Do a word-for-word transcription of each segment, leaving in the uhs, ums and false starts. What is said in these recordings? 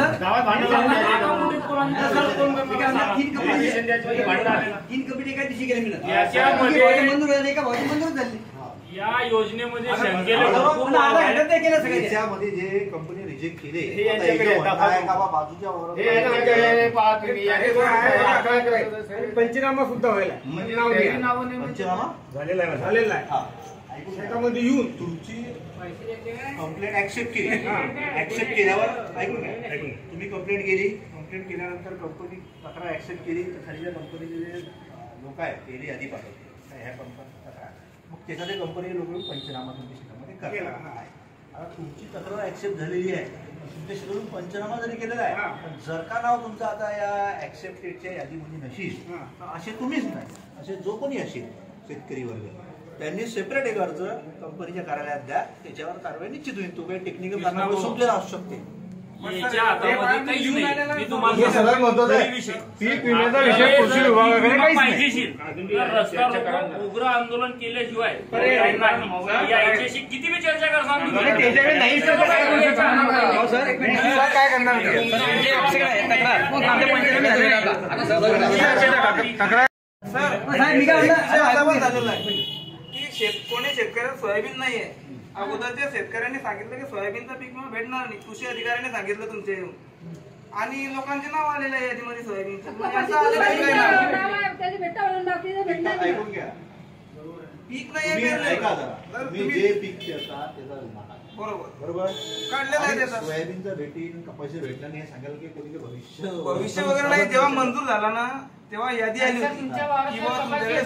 गावात भांडण तीन कमिटी काय दिशी गेली मी याच्यामध्ये मंजूर झाली का भाजी मंजूर झाली या योजनेमध्ये शंकेले त्याच्यामध्ये जे कंपनी रिजेक्ट केले पंचनामा सुद्धा व्हायला पंचनामा झालेला आहे झालेला आहे त्याच्यामध्ये येऊन तुमची कंप्लेंट ऍक्सेप्ट केली ऍक्सेप्ट केल्यावर ऐकून घ्या तुम्ही कंप्लेंट केली कंप्लेंट केल्यानंतर कंपनी तक्रार ऍक्सेप्ट केली तर खालीच्या कंपनीचे जे लोक आहेत ते यादी पाठवते ह्या कंपनी तक्रार मग त्याच्यात कंपनी लोक पंचनामा तुमच्या शेतामध्ये करेल आता तुमची तक्रार ऍक्सेप्ट झालेली आहे तुमच्या शेतातून पंचनामा जरी केलेला आहे पण जर का नाव तुमचं आता या ऍक्सेप्टेडच्या यादीमध्ये नशील तर असे तुम्हीच नाही असे जो कोणी असेल शेतकरी वर्ग त्यांनी सेपरेट एक अर्ज कंपनीच्या कार्यालयात द्या त्याच्यावर कारवाई निश्चित होईल तो काही टेक्निकल कारणामुळे सुटलेला असू शकते याच्या हातामध्ये काहीच नाही मी तुम्हाला सगळ्यात महत्त्वाचा पीक विम्याचा विषय कृषी विभागाकडे काहीच नाही रस्त्यावर उग्र आंदोलन केल्याशिवाय याच्याशी किती मी चर्चा करणार काय करणार कोणी शेतकऱ्याला सोयाबीन नाहीये अगोदरच्या शेतकऱ्यांनी सांगितलं की सोयाबीनचा पीक विमा भेटणार नाही कृषी अधिकाऱ्यांनी सांगितलं तुमच्या येऊन आणि लोकांचे नाव आलेलं आहे यादीमध्ये सोयाबीनचं ऐकून घ्या पीक नाही ऐका जरा तुम्ही जे पीक घेता त्याचा विमा बरोबर बरोबर काढलेलं आहे त्याचा सोयाबीनचं भेटीन कपाशी भेटलं नाही हे सांगायला की कधी भविष्य भविष्य वगैरे नाही जेव्हा मंजूर झाला ना तेव्हा यादी आली होती किंवा तुमच्याकडे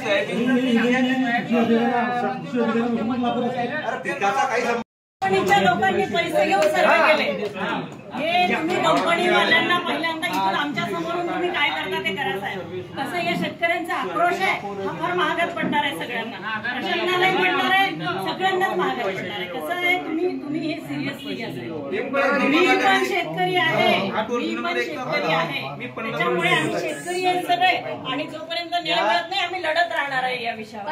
पिकाचा काही कंपनीच्या लोकांनी पैसे घेऊन सर्वे केले हे तुम्ही कंपनीवाल्यांना पहिल्यांदा इथून आमच्या समोरून तुम्ही काय करता ते करा साहेब कसं या शेतकऱ्यांचा आक्रोश आहे हा फार महागात पडणार आहे सगळ्यांना प्रशासनालाही पडणार आहे सगळ्यांनाच महागात पडणार आहे कसं आहे तुम्ही तुम्ही हे सिरियसली घ्या मी पण शेतकरी आहे मी पण शेतकरी आहे त्याच्यामुळे आम्ही शेतकरी आहे सगळे आणि जोपर्यंत न्याय मिळत नाही आम्ही लढत राहणार आहे या विषयावर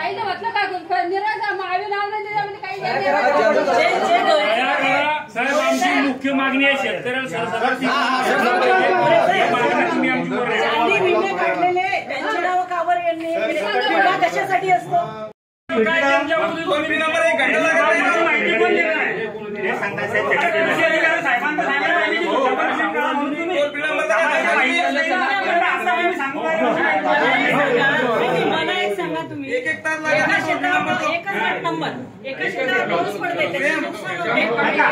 साहेब आमची मुख्य मागणी आहे शेतकऱ्याला विमे काढलेले त्यांचे नाव कावर यांनी विमा कशासाठी असतो मला एक सांगा तुम्ही एका शेतावर एकच नंबर एका शेतावर पाऊस पडते त्याचे नुकसान होते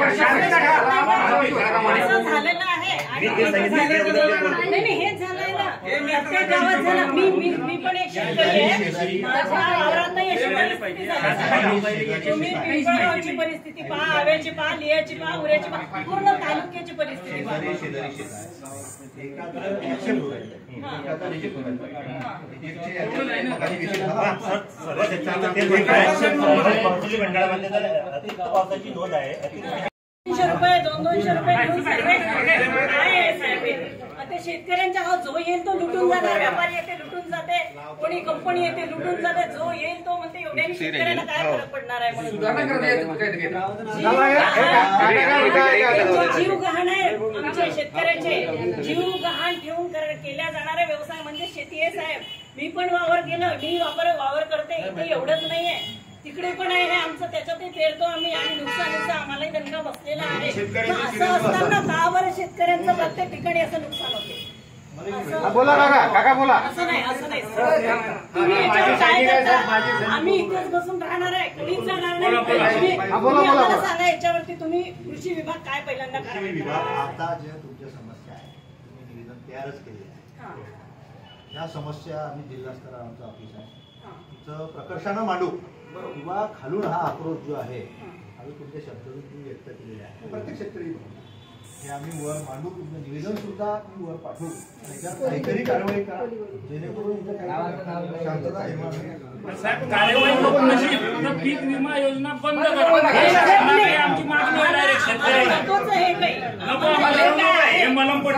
असं झालेलं आहे आणि नाही नाही हेच झालंय ना प्रत्येक गावात झालं मी मी मी पण एक शेतकरी आहे माझ्या वावरातही अशी परिस्थिती झाली तुम्ही पिंपळगावची परिस्थिती पहा आव्याची पहा लियाची पहा उऱ्याची पहा पूर्ण तालुक्याची परिस्थिती पहा दोनशे रुपये दोन दोनशे रुपये घेऊन सर्वे आहे साहेब ते शेतकऱ्यांचा हा जो येईल तो लुटून जाणार व्यापारी येते लुटून जाते कोणी कंपनी येते लुटून जाते जो येईल तो म्हणते एवढ्या शेतकऱ्याला काय फरक पडणार आहे म्हणून जीव गहाण आहे आमच्या शेतकऱ्याचे जीव गहाण ठेवून केल्या जाणारा व्यवसाय म्हणजे शेती आहे साहेब मी पण वावर केलं मी वापर वावर करते इथे एवढंच नाहीये तिकडे पण आहे हे आमचं त्याच्यातही पेरतो आम्ही आणि नुकसानीचा आम्हालाही दणका बसलेला आहे असं असताना का बरं शेतकऱ्यांचं प्रत्येक ठिकाणी असं नुकसान होते बोला काका काका बोला असं नाही असं नाही तुम्ही याच्यावर काय करता आम्ही इथेच बसून राहणार आहे कधीच जाणार नाही आम्हाला सांगा याच्यावरती तुम्ही कृषी विभाग काय पहिल्यांदा कृषी विभाग आता ज्या तुमच्या समस्या आहे तुम्ही निवेदन तयारच केलेले आहे ह्या समस्या आम्ही जिल्हा स्तरावर आमचं ऑफिस आहे तिथं प्रकर्षानं मांडू किंवा खालून हा आक्रोश जो आहे आम्ही तुमच्या शब्दातून तुम्ही व्यक्त केलेला आहे प्रत्येक शेतकरी हे आम्ही वर मांडू तुमचं निवेदन सुद्धा आम्ही वर पाठवू त्याच्यात काहीतरी कारवाई करा जेणेकरून शांतता साहेब कार्यवाही पीक विमा योजना बंद करा आमची मागणी आहे शेतकऱ्याला हे मलम